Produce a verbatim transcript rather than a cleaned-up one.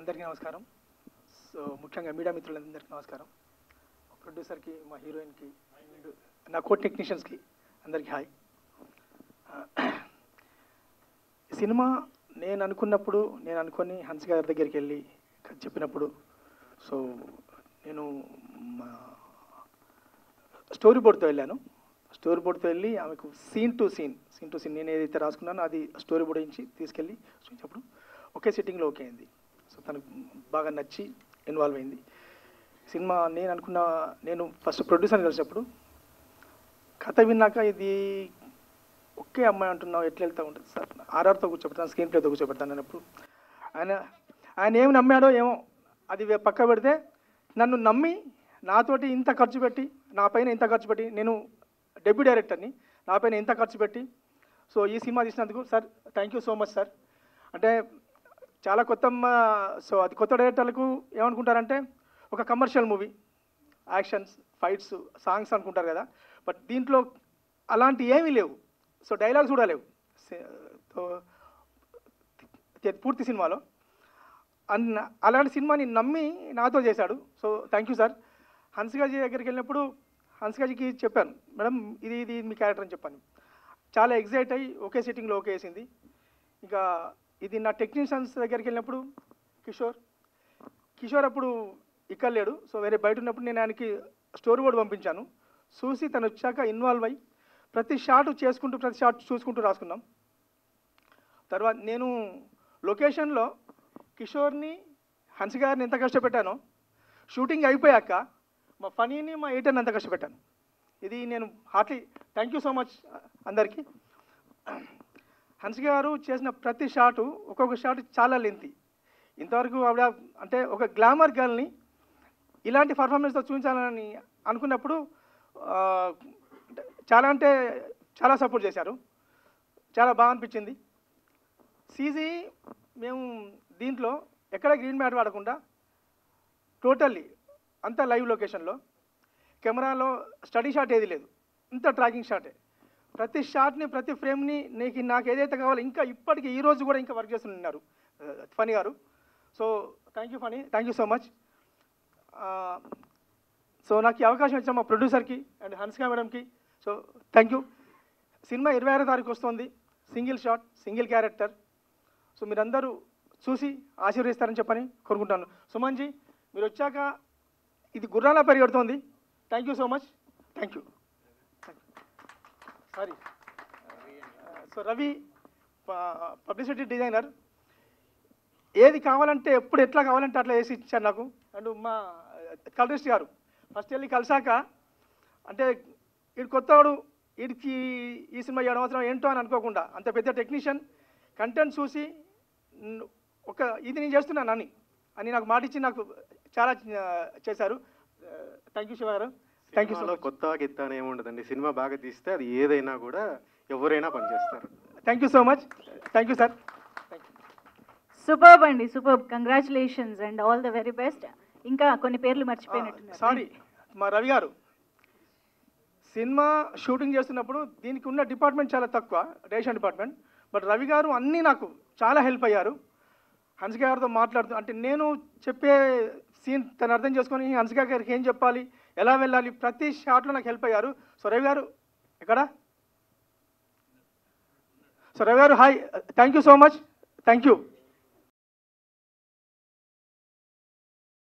అందరికీ నమస్కారం. సో ముఖ్యంగా మీడియా మిత్రులందరికీ నమస్కారం. ప్రొడ్యూసర్కి, మా హీరోయిన్కి, నా కో టెక్నీషియన్స్కి అందరికీ హాయ్. సినిమా నేను అనుకున్నప్పుడు నేను అనుకొని హన్స్ గారి దగ్గరికి వెళ్ళి చెప్పినప్పుడు సో నేను స్టోరీ బోర్డ్తో వెళ్ళాను. స్టోరీ బోర్డ్తో వెళ్ళి ఆమెకు scene to scene scene to scene నేను ఏదైతే రాసుకున్నానో అది స్టోరీ బోర్డ్ నుంచి తీసుకెళ్ళి చూసినప్పుడు ఒకే సిట్టింగ్లో ఓకే అయింది. సో తనకు బాగా నచ్చి ఇన్వాల్వ్ అయింది. సినిమా నేను అనుకున్న నేను ఫస్ట్ ప్రొడ్యూసర్ని కలిసినప్పుడు కథ విన్నాక ఇది ఒకే అమ్మాయి అంటున్నావు ఎట్లా వెళ్తూ ఉంటుంది సార్, ఆర్ఆర్తో కూర్చోబెడతాను, స్క్రీన్ ప్లేతో కూర్చోబెడతాను అన్నప్పుడు ఆయన ఆయన ఏమి నమ్మాడో ఏమో అది పక్క పెడితే నన్ను నమ్మి నాతోటి ఇంత ఖర్చు పెట్టి నా పైన ఇంత ఖర్చు పెట్టి నేను డెబ్యూ డైరెక్టర్ని నా పైన ఇంత ఖర్చు పెట్టి సో ఈ సినిమా తీసినందుకు sir thank you so much sir. అంటే చాలా కొత్త సో అది కొత్త డైరెక్టర్లకు ఏమనుకుంటారంటే ఒక commercial movie actions fights songs అనుకుంటారు కదా, బట్ దీంట్లో అలాంటి ఏమీ లేవు. సో డైలాగ్స్ కూడా లేవు పూర్తి సినిమాలో. అన్న అలాంటి సినిమాని నమ్మి నాతో చేశాడు. So thank you sir. హన్సిగాజీ దగ్గరికి వెళ్ళినప్పుడు హన్సిగాజీకి చెప్పాను, మేడం ఇది ఇది మీ క్యారెక్టర్ అని చెప్పాను. చాలా ఎగ్జైట్ అయ్యి ఒకే సిట్టింగ్లో ఓకే వేసింది. ఇంకా ఇది నా టెక్నీషియన్స్ దగ్గరికి వెళ్ళినప్పుడు కిషోర్ కిషోర్ అప్పుడు ఇక్కడ లేడు. సో వేరే బయట ఉన్నప్పుడు నేను ఆయనకి స్టోరీ బోర్డ్ పంపించాను. చూసి తను వచ్చాక ఇన్వాల్వ్ అయ్యి ప్రతి షాట్ చేసుకుంటూ ప్రతి షాట్ చూసుకుంటూ రాసుకున్నాం. తర్వాత నేను లొకేషన్లో కిషోర్ని హన్స్ గారిని ఎంత కష్టపెట్టానో షూటింగ్ అయిపోయాక మా ఫనీని మా ఎడిటర్ని అంత కష్టపెట్టాను. ఇది నేను heartly thank you so much అందరికీ. హన్స్ గారు చేసిన ప్రతి షాటు ఒక్కొక్క షాట్ చాలా లెంతీ. ఇంతవరకు ఆవిడ అంటే ఒక గ్లామర్ గర్ల్ని ఇలాంటి పర్ఫార్మెన్స్తో చూపించాలని అనుకున్నప్పుడు చాలా అంటే చాలా సపోర్ట్ చేశారు. చాలా బాగా అనిపించింది. సీజీ మేము దీంట్లో ఎక్కడ గ్రీన్ మ్యాట్ వాడకుండా టోటల్లీ అంతా లైవ్ లొకేషన్లో కెమెరాలో స్టడీ షాట్ ఏది లేదు, ఇంత ట్రాకింగ్ షాటే. ప్రతి షాట్ని ప్రతి ఫ్రేమ్ని నీకు నాకు ఏదైతే కావాలో ఇంకా ఇప్పటికీ ఈరోజు కూడా ఇంకా వర్క్ చేస్తున్నారు ఫనీ గారు. So thank you Phani, thank you so much. So నాకు ఈ అవకాశం ఇచ్చిన మా ప్రొడ్యూసర్కి అండ్ హన్సిగా మేడంకి సో థ్యాంక్ యూ. సినిమా ఇరవై ఆరో తారీఖు వస్తుంది. Single shot single character. So మీరందరూ చూసి ఆశీర్వదిస్తారని చెప్పని కోరుకుంటాను. సుమన్జీ మీరు వచ్చాక ఇది గుర్రాల పరిగెడుతోంది. Thank you so much. Thank you. Sorry so Ravi publicity designer ఏది కావాలంటే ఎప్పుడు ఎట్లా కావాలంటే అట్లా వేసి ఇచ్చారు నాకు. అండ్ మా కలరిస్ట్ గారు ఫస్ట్ వెళ్ళి కలిసాక అంటే వీడు కొత్తవాడు వీడికి ఈ సినిమా ఏడు అవసరం ఏంటో అని అనుకోకుండా అంత పెద్ద టెక్నీషియన్ కంటెంట్ చూసి ఒక ఇది నేను చేస్తున్నాను అని అని నాకు మాట ఇచ్చి నాకు చాలా చేశారు. థ్యాంక్ యూ శివ గారు. Thank you so much. కొత్త గిత్త అని ఏముండదండి, సినిమా బాగా తీస్తే అది ఏదైనా కూడా ఎవరైనా పనిచేస్తారు. Thank you so much. Thank you sir. Superb అండి, superb. Congratulations and all the very best. ఇంకా కొన్ని పేర్లు మర్చిపోయినట్టున్నారు. సారీ మా రవి గారు సినిమా షూటింగ్ చేస్తున్నప్పుడు దీనికి ఉన్న డిపార్ట్మెంట్ చాలా తక్కువ, డైరెక్షన్ డిపార్ట్మెంట్. బట్ రవి గారు అన్నీ నాకు చాలా హెల్ప్ అయ్యారు. హన్సిక గారితో మాట్లాడుతూ అంటే నేను చెప్పే సీన్ తను అర్థం చేసుకొని హన్సిక గారికి ఏం చెప్పాలి, ఎలా వెళ్ళాలి, ప్రతి షాట్లో నాకు హెల్ప్ అయ్యారు. సో రవి గారు ఎక్కడ? సో రవి గారు hi, thank you so much. Thank you.